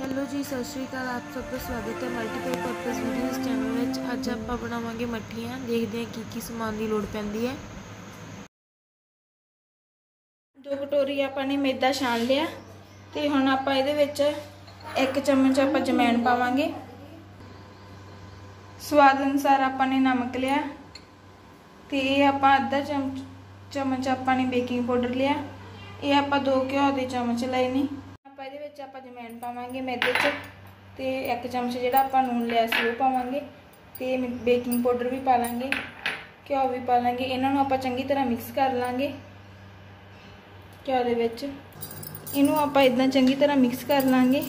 Hello जी, सत श्री अकाल। आप सबका स्वागत है मल्टीपल परपज़ वीडियोस चैनल में। अज आप बनावांगे मट्ठियाँ। देखते हैं की समान की लोड़ पैंदी है। 2 कटोरी आपने मैदा छान लिया तो हुण आप इहदे विच 1 चम्मच आप जमैन पावांगे। स्वाद अनुसार आपने नमक लिया तो ये आप आधा चम्मच आपने बेकिंग पाउडर लिया। ये आप 2 घिओ के चम्मच लाए ने। आप इहदे विच आप जमैन पावांगे मैदे च ते 1 चम्मच जिहड़ा आप नून लिया सी वो पावांगे ते बेकिंग पाउडर भी पा लांगे, घिओ भी पा लांगे। इन्हां नूं आपां चंगी तरह मिक्स कर लांगे। घिओ दे विच इनू आपां इदां चंगी तरह मिक्स कर लांगे।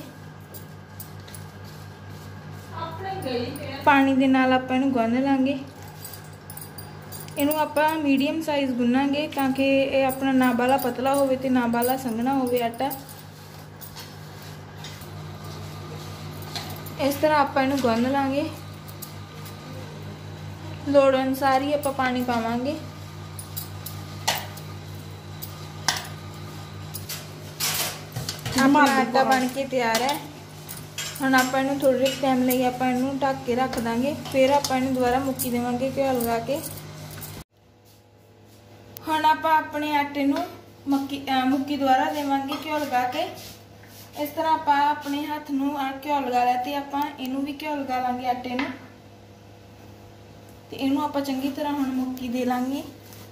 पानी दे नाल आपां इनू गुन्न लांगे। इनू आपां मीडियम साइज़ गुन्नांगे ताकि ये अपना ना बाला पतला होवे ते ना बाला संघना होवे आटा। इस तरह आपां इनू गुन्न लांगे। लोड़ अनुसार ही आपां पानी पावांगे। अपना आटा बन के तैयार है। हम आप थोड़े टाइम लिए आप ढक के रख देंगे, फिर आप दोबारा मुक्की देवांगे घिओ लगा के। हम आप अपने आटे मुक्की दोबारा देवांगे घिओ लगा के। इस तरह आप अपने हाथ नूं घिओ लगा लिया तो आप इनू भी घिओ लगा लांगे आटे नूं ते इनू आप चंगी तरह हुण मुक्की दे लांगे।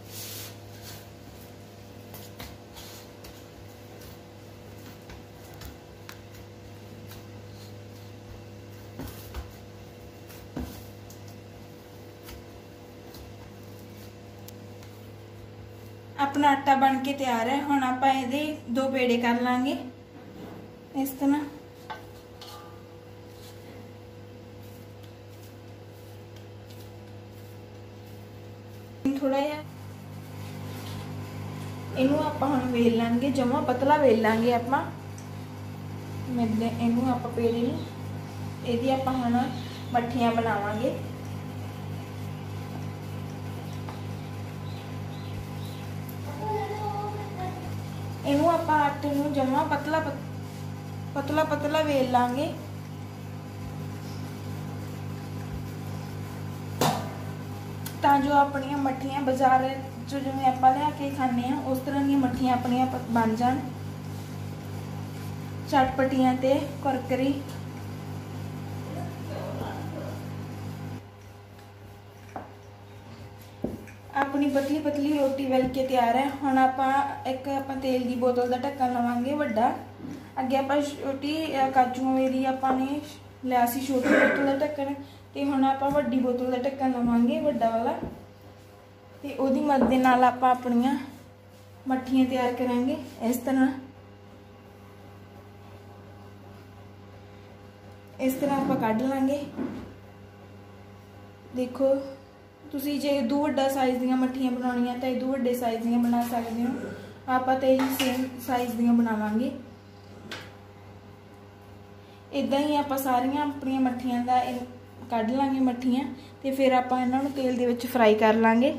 अपना आटा बन के तैयार है। हुण आप इहदे 2 पेड़े कर लांगे इस तरह। थोड़ा जिहा इनू आप हुण वेल लांगे, जमा पतला वेल लांगे आपां। मैदे इनू आप पेड़े नूं इहदी आपां हुण मट्ठियां बनावांगे। इनू आप आटे नूं जमा पतला वेल लांगे। तां जो अपनियां मट्ठियां बाजार जो जिवें आपां लिया के खाने उस तरह दी मट्ठियां अपनियां बन जाण, चटपटियां ते कुरकुरी। अपनी पतली पतली रोटी वेल के तैयार है। हुण आपां एक तेल की बोतल का ढक्कन लवांगे वड्डा। अगे आपां छोटी काजूआं दी आपां ने लिया सी छोटी बोतल का ढक्कन ते हुण आपां वड्डी बोतल का ढक्कन लवांगे वड्डा वाला ते ओहदी मदद दे नाल आपां अपनियां मट्ठियां तैयार करांगे। इस तरह आपां कढ लांगे। देखो तुसी जे इदों वड्डा साइज़ दीयां मट्ठियां बनाउणियां तां इदों वड्डे साइज़ दीयां बना सकदे हो। आपां तां इही सेम साइज़ दीयां बनावांगे। इदां ही आपां सारियां अपनियां मट्ठियां दा कढ लांगे मट्ठियां ते फिर आपां इन्हां नूं तेल दे विच फ्राई कर लांगे।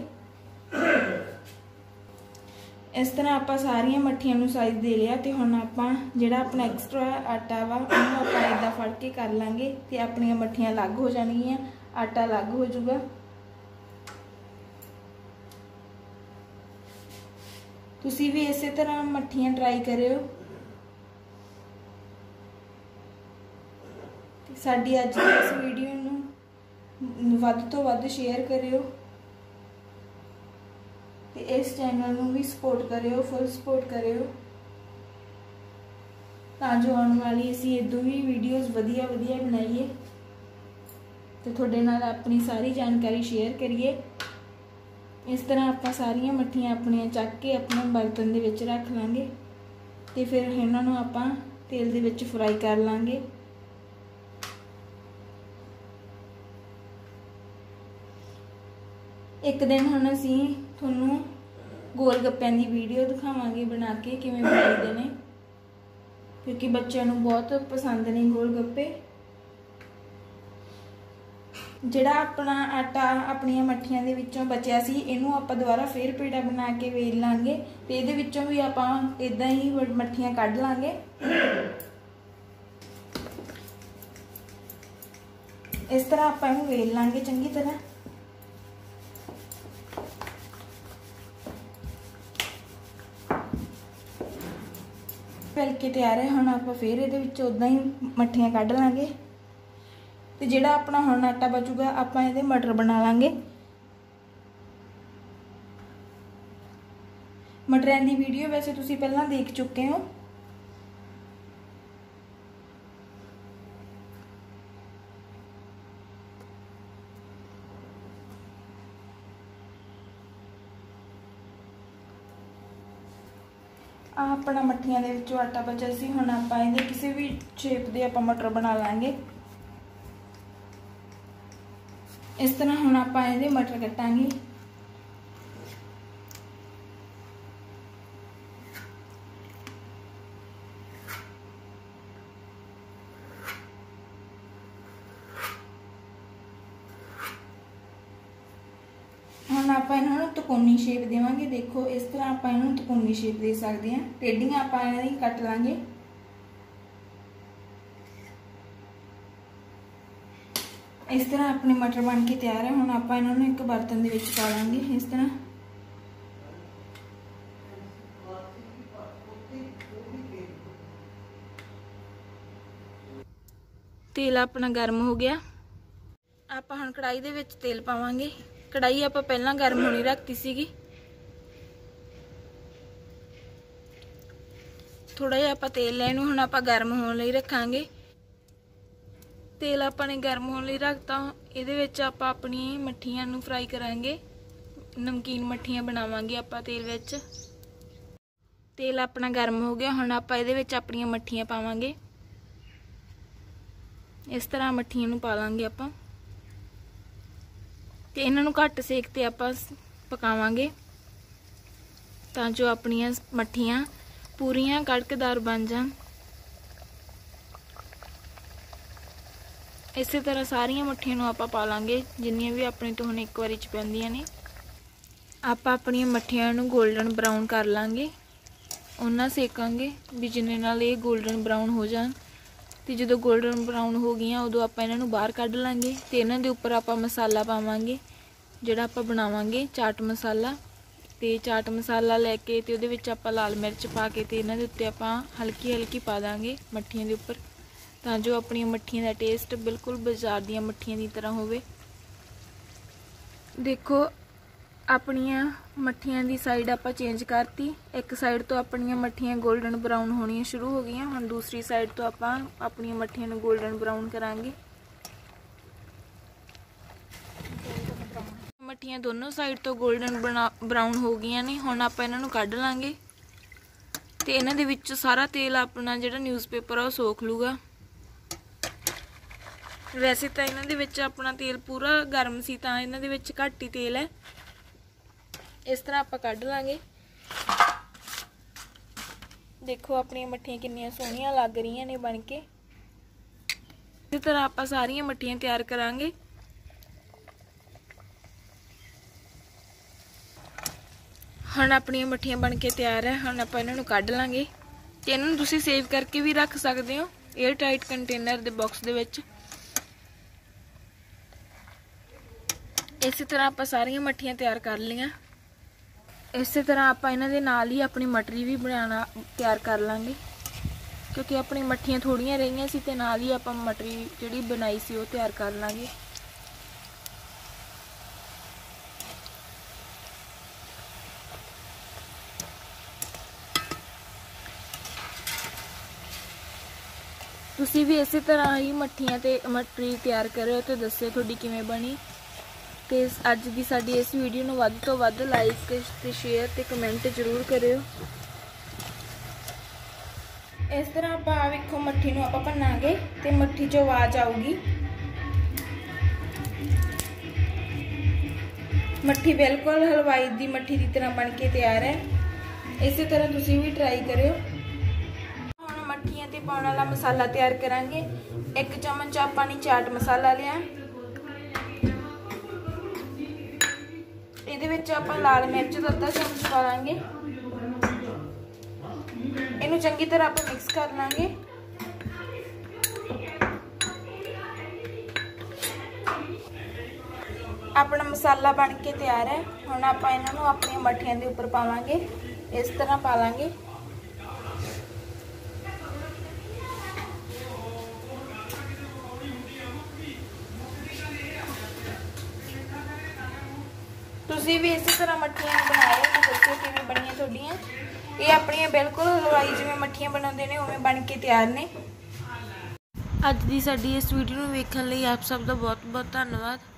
इस तरह आपां सारियां मट्ठियां नूं साइज़ दे लिया ते हुण आपां जिहड़ा अपना एक्सट्रा आटा वा उहनूं आपां इदां फड़ के कर लांगे ते अपनियां मट्ठियां अलग हो जाणगियां, आटा अलग हो जाऊगा। तुसी भी इस तरह मट्ठियां ट्राई करियो। साडी अज दी इस वीडियो नूं वध तो वध शेयर करियो ते इस चैनल नूं भी सपोर्ट करियो, फुल सपोर्ट करियो तां जो आने वाली असीं इदों भी वीडियोज़ वधिया बनाइए ते तुहाडे नाल अपनी सारी जानकारी शेयर करिए। इस तरह आपां सारियां मट्ठियां अपनियां चक के अपने बर्तन दे विच रख लांगे ते फिर इन्हां नूं आपां तेल दे विच फ्राई कर लांगे। एक दिन हुण असीं तुहानूं गोल गप्पिਆਂ दी वीडियो दिखावांगे बना के किवें बनाईदे ने, क्योंकि बच्चों नूं बहुत पसंद ने गोल गप्पे। जिहड़ा अपना आटा अपनियां मट्ठियां दे विचों बचिया सी इनू आपां दोबारा फिर पेड़ा बना के वेल लांगे ते इहदे विचों भी आपां इदां ही मट्ठियां कढ लांगे। इस तरह आप इहनूं वेल लांगे चंगी तरह। वेल के तैयार है। हुण आपां फिर इहदे विच उदां ही मट्ठियां कढ लांगे ते जिहड़ा अपना हुण आटा बचूगा आपां इहदे मटर बना लांगे। मटरां दी वीडियो वैसे तुसीं पहलां देख चुके हो। अपना मट्ठियां दे विचों आटा बचा सी, हुण आपां इहदे किसी भी शेप दे आपां मटर बना लांगे। इस तरह हुण आपां इहदे मटर कटांगे। हुण आपां इन्हां नूं त्रिकोणी शेप देवांगे। देखो इस तरह आपां इन्हां नूं त्रिकोणी शेप दे सकदे हां। टेढ़ियां आपां इन्हां दी कट लांगे। इस तरह अपने मटर बन के तैयार है। हुण आपां इन्हां नूं एक बर्तन दे विच पा लांगे। इस तरह तेल अपना गर्म हो गया। आपां हुण कढ़ाई दे विच तेल पावांगे। कढ़ाई आपां पहलां गर्म होनी रखती सीगी। थोड़ा जिहा आपां तेल लैणू हुण आपां गर्म होण लई रखांगे। तेल आपां ने गर्म होण लई रखता। इहदे विच आपां अपनी मट्ठियां नूं फ्राई करांगे। नमकीन मट्ठियां बनावांगे आपां तेल विच। तेल अपना गर्म हो गया। हुण आपां इहदे विच अपणियां मट्ठियां पावांगे। इस तरह मट्ठियां नूं पा लांगे आपां ते इन्हां नूं घੱਟ सेक ते आपां पकावांगे तां जो अपणियां मट्ठियां पूरियां कड़कदार बन जाण। इसे तरह सारियां मट्ठियां नूं आपां पा लांगे जिन्नियां भी अपने तो हुण एक वारी च पैंदियां ने। आपां अपणियां मट्ठियां नूं गोल्डन ब्राउन कर लांगे। उन्ना सेकांगे भी जिन्ने नाल ये गोल्डन ब्राउन हो जाण। ते जदों गोल्डन ब्राउन हो गईयां उदों आपां इन्हां नूं बाहर कढ लांगे ते इन्हां दे उपर आपां मसाला पावांगे जिहड़ा आपां बनावांगे चाट मसाला। ते चाट मसाला लैके ते उहदे विच आपां लाल मिर्च पा के ते इन्हां दे उत्ते आपां हल्की हल्की पा दांगे मट्ठियां दे उपर तां जो अपणियां मट्ठियां दा टेस्ट बिल्कुल बाजार दीयां मट्ठियां दी तरह होवे। देखो अपनियां मट्ठियां दी साइड आपां चेंज करती। एक साइड तो अपनियां मट्ठियां गोल्डन ब्राउन होणियां शुरू हो गईयां। हुण दूसरी साइड तो आपां अपनियां मट्ठियां नूं गोल्डन ब्राउन करांगे। मट्ठियां दोनों साइड तो गोल्डन ब्राउन हो गईयां ने। हुण आपां इन्हां नूं कढ लांगे ते इन्हां दे विच सारा तेल अपना जिहड़ा न्यूज़पेपर आ ओह सोख लूगा। वैसे तो इन्हां दे विच अपना तेल पूरा गर्म सी तां इन्हां दे विच घੱਟ ही तेल है। इस तरह आपां कढ लांगे। देखो अपनियां मट्ठियां कितनियां सोहणियां लग रही ने बन के। इस तरह आपां सारियां मट्ठियां तैयार करांगे। हुण अपनियां मट्ठियां बन के तैयार है। हुण आपां इन्हां नूं कढ लांगे ते इन्हां नूं तुसीं सेव करके भी रख सकदे हो एयर टाइट कंटेनर दे बॉक्स दे विच। इस तरह आपां सारियां मट्ठियां तैयार कर लियां। इस तरह आपां इन्हां दे नाल ही अपनी मटरी भी बनाना तैयार कर लांगे क्योंकि अपनी मट्ठियां थोड़ियां रहियां सी ते नाल ही आपां मटरी जिहड़ी बनाई सी ओह तैयार कर लांगे। तुसीं भी इस तरह ही मट्ठियां ते मटरी तैयार करो तो दस्सिओ तुहाडी किवें बनी। ते अज दी साडी इस वीडियो नूं वध तो वध लाइक ते शेयर ते कमेंट जरूर करियो। इस तरह आपां वेखो मट्ठी नूं आपां भन्नांगे ते मट्ठी चों आवाज़ आऊगी। मट्ठी बिल्कुल हलवाई दी मट्ठी दी तरह बन के तैयार है। इस तरह तुसीं भी ट्राई करियो। हुण मट्ठियां ते पाउण वाला मसाला तैयार करांगे। 1 चम्मच आपां ने चाट मसाला लिया। इहदे विच आपां लाल मिर्च दा 1/2 चम्मच पा लांगे। इनू चंगी तरह आपां मिक्स कर लांगे। अपना मसाला बन के तैयार है। हुण आपां इन्हां नूं अपणीआं मट्ठियां दे उपर पावांगे। इस तरह पा लांगे। तुसीं भी इस तरह मट्ठियां बनाए ते दस्सिओ किवें बणीਆਂ तुहाडीਆਂ। ये अपणीआं बिल्कुल हलवाई जिवें मट्ठियां बनाउंदे ने उवें बन के तैयार ने। ਅੱਜ ਦੀ ਸਾਡੀ ਇਸ ਵੀਡੀਓ ਨੂੰ ਵੇਖਣ ਲਈ ਆਪ ਸਭ ਦਾ ਬਹੁਤ ਬਹੁਤ ਧੰਨਵਾਦ।